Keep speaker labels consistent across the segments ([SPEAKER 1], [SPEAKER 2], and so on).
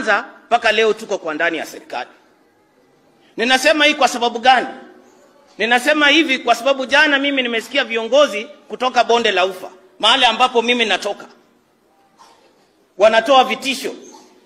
[SPEAKER 1] ilianza mpaka leo tuko kwa ndani ya serikali. Ninasema hii kwa sababu gani? Ninasema hivi kwa sababu jana mimi nimesikia viongozi kutoka Bonde la Ufa, mahali ambapo mimi natoka, wanatoa vitisho.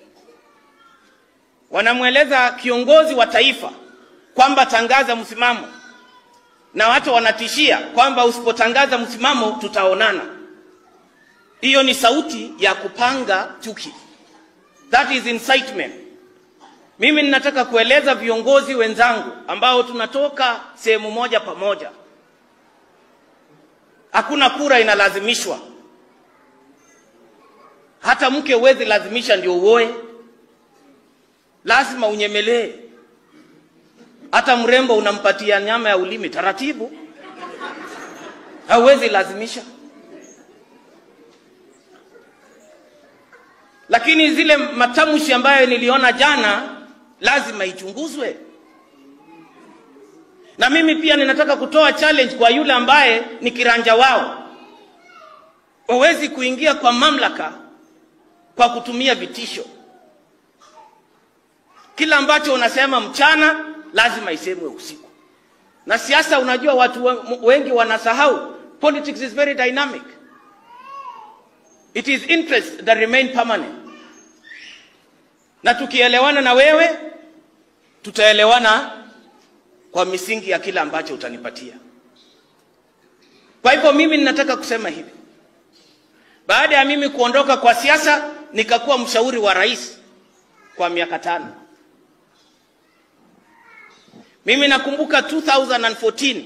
[SPEAKER 1] Wanamweleza kiongozi wa taifa kwamba tangaza msimamo, na watu wanatishia kwamba usipotangaza msimamo tutaonana. Hiyo ni sauti ya kupanga chuki. That is incitement. Mimi ninataka kueleza viongozi wenzangu ambao tunatoka sehemu moja pamoja, hakuna kura inalazimishwa. Hata mke huwezi lazimisha ndio uoe, lazima unyemelee. Hata mrembo unampatia nyama ya ulimi taratibu, hauwezi lazimisha. Lakini zile matamshi ambayo niliona jana lazima ichunguzwe. Na mimi pia ninataka kutoa challenge kwa yule ambaye ni kiranja wao. Hawezi kuingia kwa mamlaka kwa kutumia vitisho. Kila ambacho unasema mchana lazima isemwe usiku. Na siasa, unajua watu wengi wanasahau, politics is very dynamic. It is interests that remain permanent. Na tukielewana na wewe, tutaelewana kwa misingi ya kila ambacho utanipatia. Kwa hivyo mimi ninataka kusema hivi. Baada ya mimi kuondoka kwa siasa, nikakuwa mshauri wa rais kwa miaka 5. Mimi nakumbuka 2014,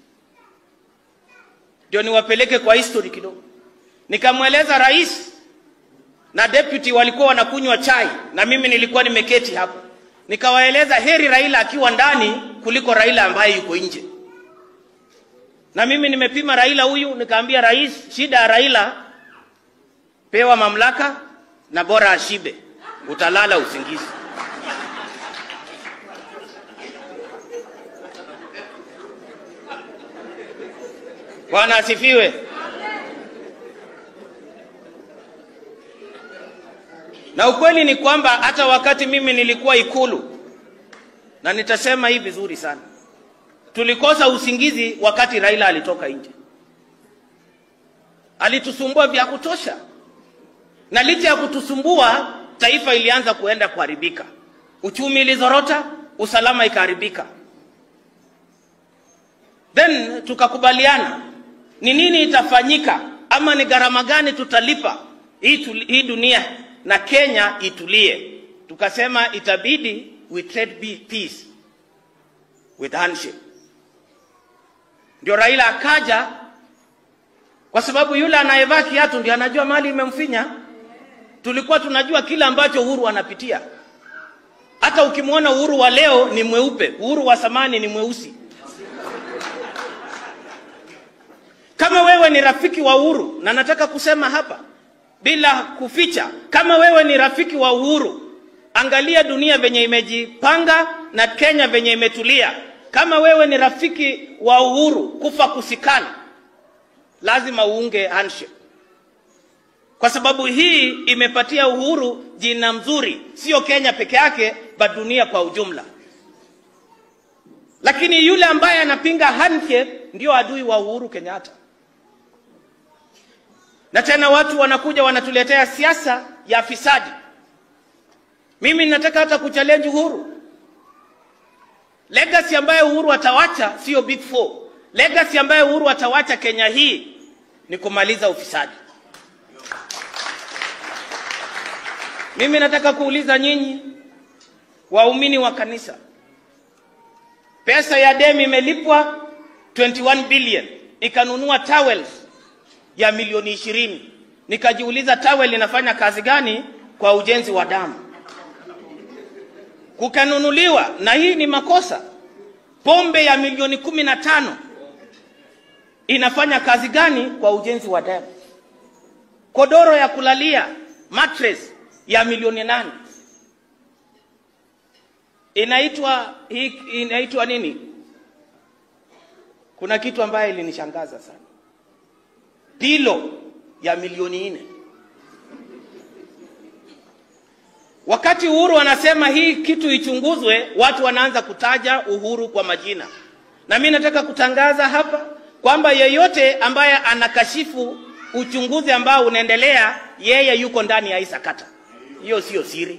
[SPEAKER 1] ndio niwapeleke kwa history kidogo. Nikamweleza rais na deputy walikuwa wanakunywa chai, na mimi nilikuwa nimeketi hapo. Nikawaeleza heri Raila akiwa ndani kuliko Raila ambaye yuko nje. Na mimi nimepima Raila huyu, nikaambia rais, shida ya Raila, pewa mamlaka na bora ashibe, utalala usingizi. Bwana asifiwe. Na ukweli ni kwamba hata wakati mimi nilikuwa Ikulu, na nitasema hii vizuri sana, tulikosa usingizi wakati Raila alitoka nje. Alitusumbua vya kutosha. Na licha ya kutusumbua, taifa ilianza kuenda kuharibika. Uchumi ilizorota, usalama ikaharibika. Then tukakubaliana ni nini itafanyika, ama ni gharama gani tutalipa hii dunia na Kenya itulie. Tukasema itabidi we trade peace with handshake. Ndio Raila akaja, kwa sababu yule anayevaa kiatu ndiye anajua mali imemfinya. Tulikuwa tunajua kila ambacho Uhuru anapitia. Hata ukimwona Uhuru wa leo ni mweupe, Uhuru wa zamani ni mweusi. Kama wewe ni rafiki wa Uhuru, na nataka kusema hapa bila kuficha, kama wewe ni rafiki wa Uhuru, angalia dunia venye imejipanga na Kenya venye imetulia. Kama wewe ni rafiki wa Uhuru, kufa kusikana, lazima uunge handshake. Kwa sababu hii imepatia Uhuru jina mzuri, sio Kenya peke yake, but dunia kwa ujumla. Lakini yule ambaye anapinga handshake ndio adui wa Uhuru Kenyatta. Na tena watu wanakuja wanatuletea siasa ya fisadi. Mimi nataka hata kuchallenge Uhuru. Legacy ambayo Uhuru atawacha sio Big Four. Legacy ambayo Uhuru atawacha Kenya hii ni kumaliza ufisadi. Mimi nataka kuuliza nyinyi waumini wa kanisa. Pesa ya demi imelipwa 21 billion, ikanunua towels ya milioni 20. Nikajiuliza towel inafanya kazi gani kwa ujenzi wa damu? Kukanunuliwa, na hii ni makosa, pombe ya milioni 15 inafanya kazi gani kwa ujenzi wa damu? Kodoro ya kulalia, mattress ya milioni 8 inaitwa nini? Kuna kitu ambaye ilinishangaza sana. Pilo ya milioni 4. Wakati Uhuru anasema hii kitu ichunguzwe, watu wanaanza kutaja Uhuru kwa majina. Na mimi nataka kutangaza hapa kwamba yeyote ambaye anakashifu uchunguzi ambao unaendelea, yeye yuko ndani ya isakata. Hiyo sio siri.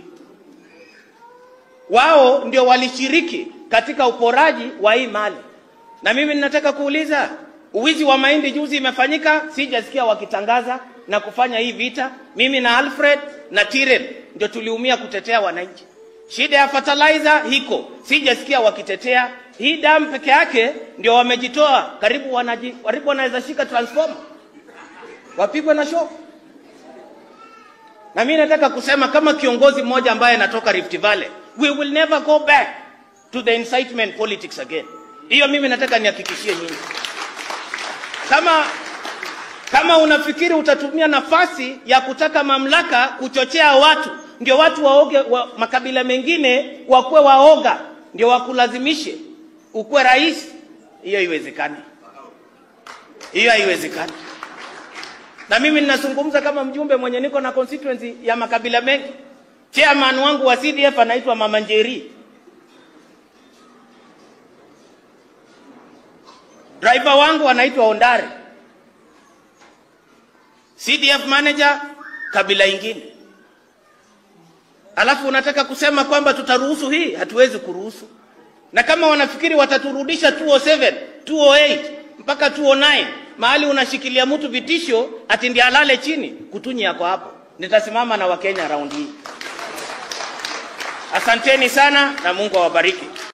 [SPEAKER 1] Wao ndio walishiriki katika uporaji wa hii mali. Na mimi ninataka kuuliza, uwizi wa mahindi juzi imefanyika, sijasikia wakitangaza na kufanya hii vita. Mimi na Alfred na Tiren ndio tuliumia kutetea wananchi. Shida ya fertilizer hiko, sijasikia wakitetea. Hii damu peke yake ndio wamejitoa, karibu wanaweza shika transformer, wapigwe na shock. Na mimi nataka kusema kama kiongozi mmoja ambaye anatoka Rift Valley, we will never go back to the incitement politics again. Hiyo mimi nataka nihakikishie nyinyi. Kama unafikiri utatumia nafasi ya kutaka mamlaka kuchochea watu, ndio watu waoge makabila mengine wakuwe waoga, ndio wakulazimishe ukuwe rais, hiyo haiwezekani. Hiyo haiwezekani. Na mimi ninazungumza kama mjumbe mwenye niko na constituency ya makabila mengi. Chairman wangu wa CDF anaitwa Mama Njeri. Driver wangu anaitwa Ondare. CDF manager kabila ingine. Alafu unataka kusema kwamba tutaruhusu hii? Hatuwezi kuruhusu. Na kama wanafikiri wataturudisha 207, 208 mpaka 209, mahali unashikilia mtu vitisho ati ndiye alale chini, Kutuny yako hapo. Nitasimama na Wakenya round hii. Asanteni sana na Mungu awabariki.